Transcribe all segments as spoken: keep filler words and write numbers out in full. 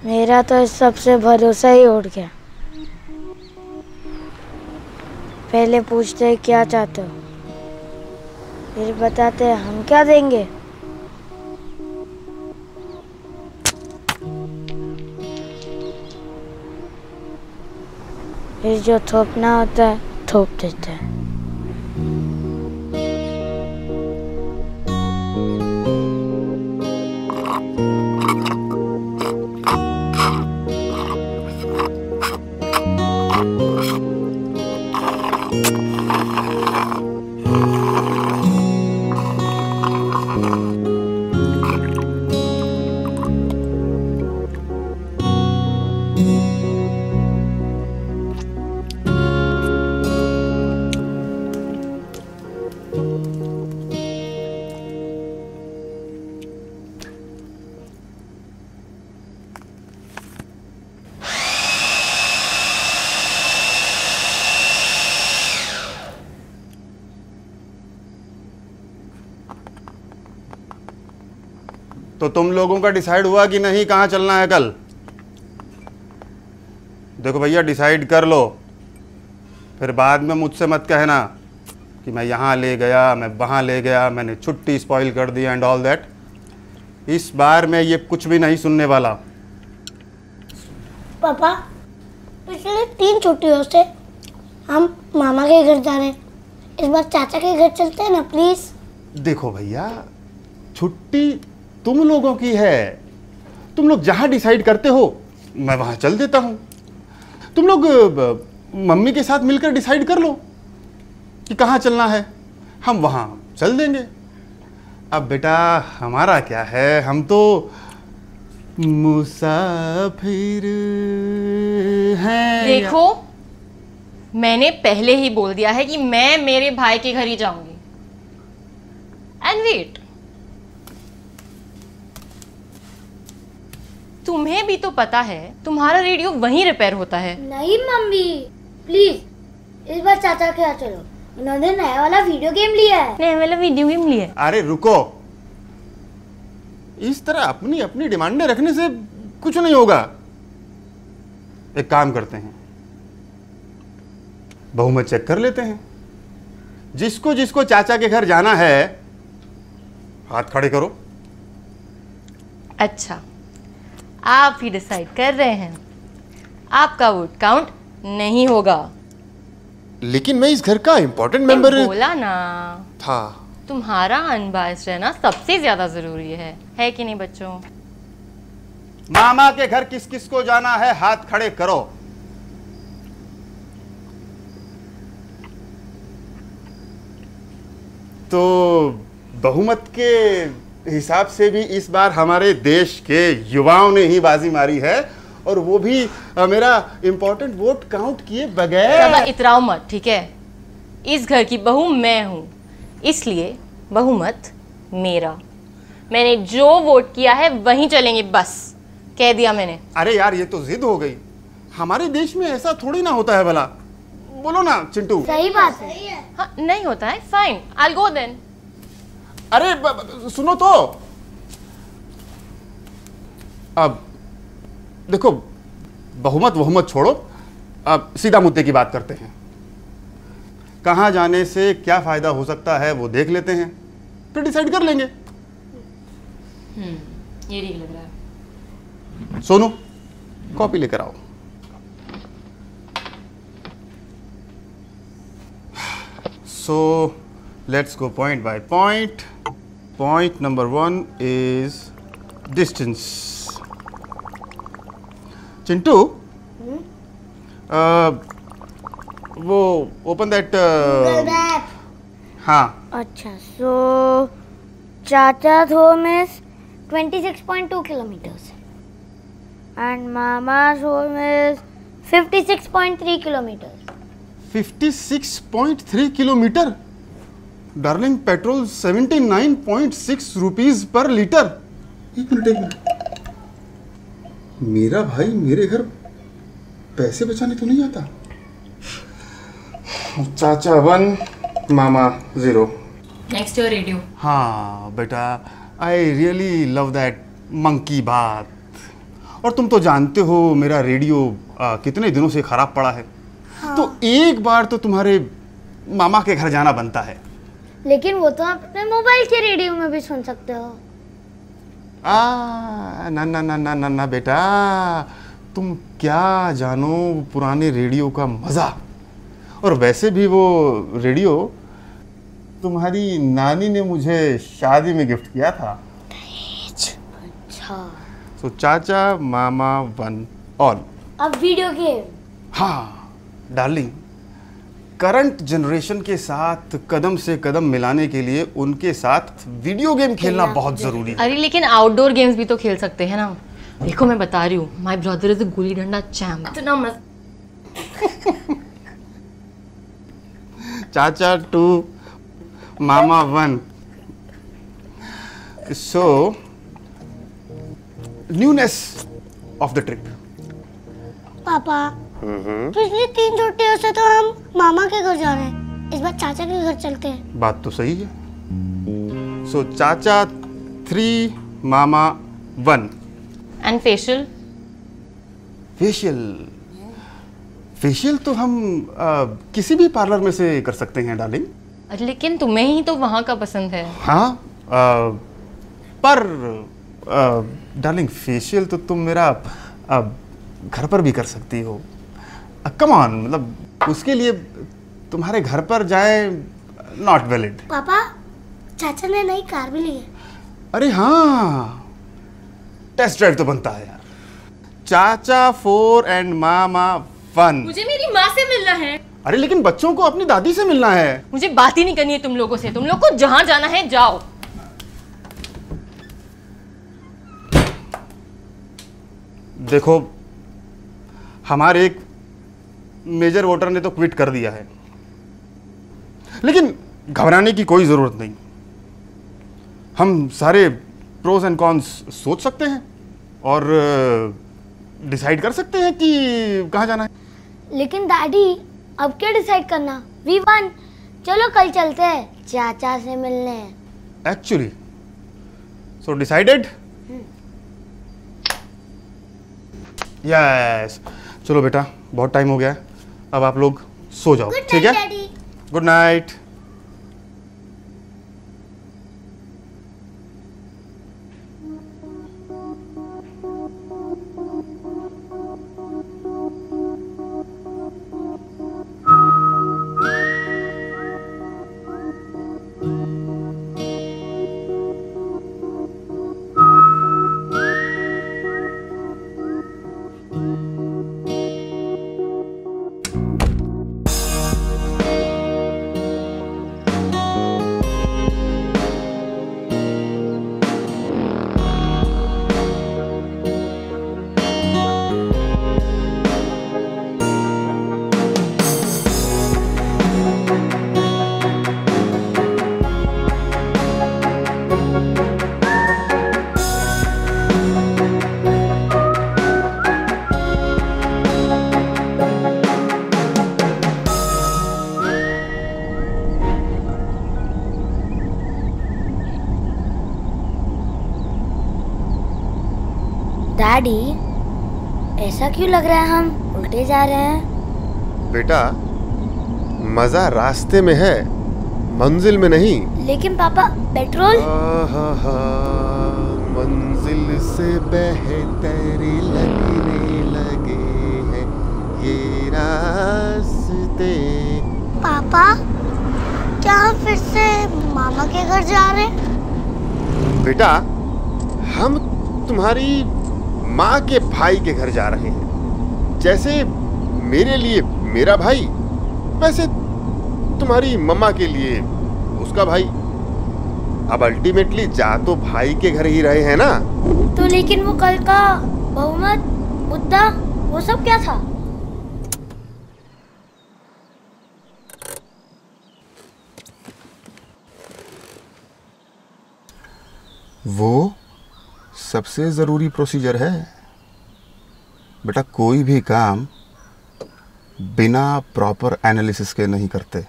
मेरा तो इस सबसे भरोसा ही उड़ गया। पहले पूछते क्या चाहते हो, फिर बताते हम क्या देंगे। फिर जो थोपना होता है थोप देते हैं। तो तुम लोगों का डिसाइड हुआ कि नहीं कहाँ चलना है कल? देखो भैया, डिसाइड कर लो, फिर बाद में मुझसे मत कहना कि मैं यहाँ ले गया, मैं वहाँ ले गया, मैंने छुट्टी स्पॉइल कर दी एंड ऑल दैट। इस बार मैं ये कुछ भी नहीं सुनने वाला। पापा, पिछले तीन छुट्टियों से हम मामा के घर जा रहे हैं, इस बार चाचा के घर चलते हैं ना प्लीज। देखो भैया, छुट्टी तुम लोगों की है, तुम लोग जहां डिसाइड करते हो मैं वहां चल देता हूं। तुम लोग मम्मी के साथ मिलकर डिसाइड कर लो कि कहां चलना है, हम वहां चल देंगे। अब बेटा हमारा क्या है, हम तो मुसाफिर हैं। देखो, मैंने पहले ही बोल दिया है कि मैं मेरे भाई के घर ही जाऊंगी। एंड वेट, तुम्हें भी तो पता है तुम्हारा रेडियो वहीं रिपेयर होता है। नहीं मम्मी, प्लीज इस बार चाचा के यहाँ चलो, उन्होंने नया वाला वीडियो गेम लिया है। नया वाला वीडियो गेम लिया है? अरे रुको, इस तरह अपनी अपनी डिमांडें रखने से कुछ नहीं होगा। एक काम करते हैं, बहुमत चेक कर लेते हैं। जिसको जिसको चाचा के घर जाना है हाथ खड़े करो। अच्छा, आप ही डिसाइड कर रहे हैं, आपका वोट काउंट नहीं होगा। लेकिन मैं इस घर का इंपॉर्टेंट मेंबर बोला ना था। तुम्हारा अनबायस्ड रहना सबसे ज्यादा जरूरी है, है कि नहीं बच्चों? मामा के घर किस किस को जाना है हाथ खड़े करो। तो बहुमत के हिसाब से भी इस बार हमारे देश के युवाओं ने ही बाजी मारी है, और वो भी आ, मेरा इंपॉर्टेंट वोट काउंट किए बगैर। इतराओ मत, ठीक है? इस घर की बहू मैं हूं, इसलिए बहुमत मेरा। मैंने जो वोट किया है वहीं चलेंगे, बस कह दिया मैंने। अरे यार, ये तो जिद हो गई। हमारे देश में ऐसा थोड़ी ना होता है भला। बोलो ना चिंटू। सही बात है। हाँ, नहीं होता है, fine, I will go then. अरे ब, ब, सुनो तो, अब देखो, बहुमत बहुमत छोड़ो, अब सीधा मुद्दे की बात करते हैं। कहां जाने से क्या फायदा हो सकता है वो देख लेते हैं, फिर डिसाइड कर लेंगे। हम्म, ये ठीक लग रहा है। सोनू, कॉपी लेकर आओ। So let's go point by point. Point number one is distance. Chintu, hmm? uh, वो open that. Google Map. हाँ. अच्छा, so Chacha's home is twenty-six point two kilometers, and Mama's home is fifty-six point three kilometers. fifty-six point three kilometer. Darling, petrol seventy nine point six rupees per litre. एक minute एक minute, मेरा भाई मेरे घर पैसे बचाने तो नहीं आता। चाचा वन, मामा जीरो। Next your radio. हाँ बेटा, I really love that monkey बात। और तुम तो जानते हो मेरा रेडियो आ, कितने दिनों से खराब पड़ा है। हाँ। तो एक बार तो तुम्हारे मामा के घर जाना बनता है। लेकिन वो तो आप अपने मोबाइल के रेडियो में भी सुन सकते हो। आ, ना ना ना ना ना ना बेटा, तुम क्या जानो पुराने रेडियो का मजा। और वैसे भी वो रेडियो तुम्हारी नानी ने मुझे शादी में गिफ्ट किया था। अच्छा। सो चाचा मामा वन ऑल। अब वीडियो गेम। हाँ डार्लिंग, करंट जनरेशन के साथ कदम से कदम मिलाने के लिए उनके साथ वीडियो गेम खेलना बहुत जरूरी है। अरे लेकिन आउटडोर गेम्स भी तो खेल सकते हैं ना। देखो मैं बता रही हूँ, my brother is a gulli danda champ. इतना मस्त। चाचा टू मामा one. So newness of the trip. पापा पिछली तीन छुट्टियों से तो हम मामा के घर जा रहे हैं, इस बार चाचा के घर चलते हैं। बात तो सही है। सो so, चाचा थ्री मामा one. And facial? Facial facial तो हम आ, किसी भी पार्लर में से कर सकते हैं डार्लिंग। अरे लेकिन तुम्हें ही तो वहाँ का पसंद है। हाँ आ, पर डार्लिंग फेशियल तो तुम मेरा आ, घर पर भी कर सकती हो। कम ऑन, मतलब उसके लिए तुम्हारे घर पर जाए नॉट वैलिड। पापा चाचा ने नई कार भी ली है। अरे हाँ, टेस्ट ड्राइव तो बनता है यार। चाचा फोर एंड मामा वन। मुझे मेरी माँ से मिलना है। अरे लेकिन बच्चों को अपनी दादी से मिलना है। मुझे बात ही नहीं करनी है तुम लोगों से। तुम लोग को जहां जाना है जाओ। देखो, हमारे एक मेजर वोटर ने तो क्विट कर दिया है, लेकिन घबराने की कोई जरूरत नहीं। हम सारे प्रोज एंड कॉन्स सोच सकते हैं और डिसाइड कर सकते हैं कि कहाँ जाना है। लेकिन डैडी अब क्या डिसाइड करना? We won. चलो कल चलते हैं चाचा से मिलने। Actually so decided. यस, चलो बेटा, बहुत टाइम हो गया है, अब आप लोग सो जाओ, ठीक है? Good night. डैडी, ऐसा क्यों लग रहा है हम उल्टे जा रहे हैं? बेटा, मजा रास्ते में है, मंजिल में नहीं। लेकिन पापा पेट्रोल। मंजिल से बेहतर लगने लगे हैं ये रास्ते। पापा, क्या हम फिर से मामा के घर जा रहे हैं? बेटा, हम तुम्हारी माँ के भाई के घर जा रहे हैं। जैसे मेरे लिए मेरा भाई, वैसे तुम्हारी मम्मा के लिए उसका भाई। अब अल्टीमेटली जा तो भाई के घर ही रहे हैं ना। तो लेकिन वो कल का बहुमत, मुद्दा, वो सब क्या था? वो सबसे ज़रूरी प्रोसीजर है बेटा। कोई भी काम बिना प्रॉपर एनालिसिस के नहीं करते।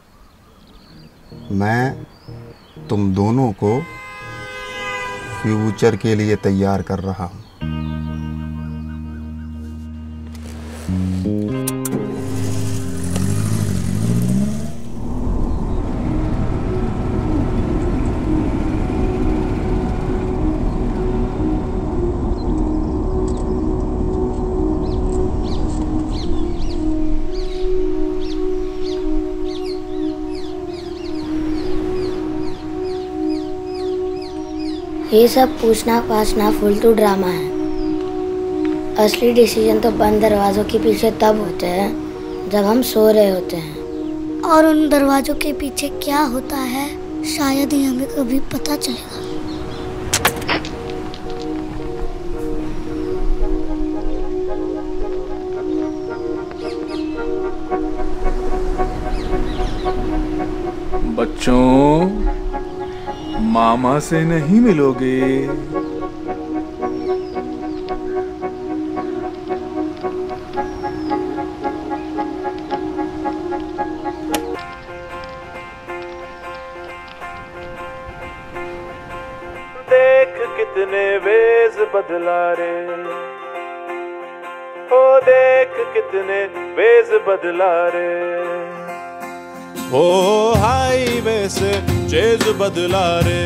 मैं तुम दोनों को फ्यूचर के लिए तैयार कर रहा हूं। ये सब पूछना पाछना फुलतू ड्रामा है। असली डिसीजन तो बंद दरवाजों के पीछे तब होते हैं जब हम सो रहे होते हैं। और उन दरवाजों के पीछे क्या होता है शायद ही हमें कभी पता चलेगा। बच्चों, मामा से नहीं मिलोगे। देख कितने वेज बदला रे, ओ देख कितने वेज बदला रे। ओ हाईवे से चेज बदला रे,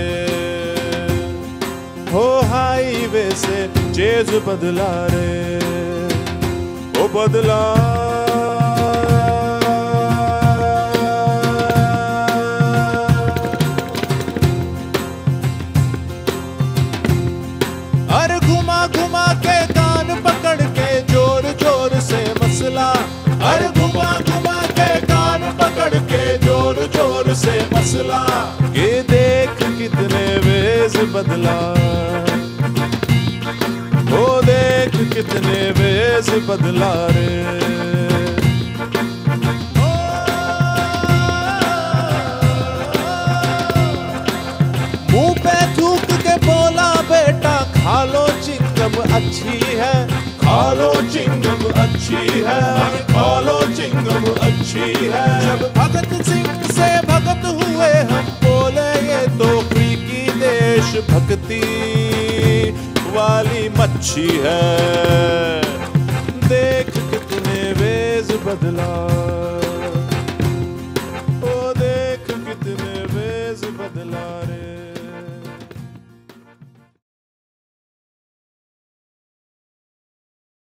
हो हाईवे से चेज बदला रे, ओ बदला। अरे घुमा घुमा के कान पकड़ के जोर जोर से मसला, अरे घुमा घुमा के कान पकड़ के जोर जोर से मसला। ये देख कितने वेज बदला, ओ देख कितने वेज बदला रे। मुंह पे थूक के बोला बेटा खा लो चिंगम अच्छी है, खा लो चिंगम अच्छी है, खा लो चिंगम अच्छी है। जब भगत सिंह से भगत हुए हम बोले ये तो फ्रीकी देश भक्ति वाली मच्छी है। देख कितने वेज बदला।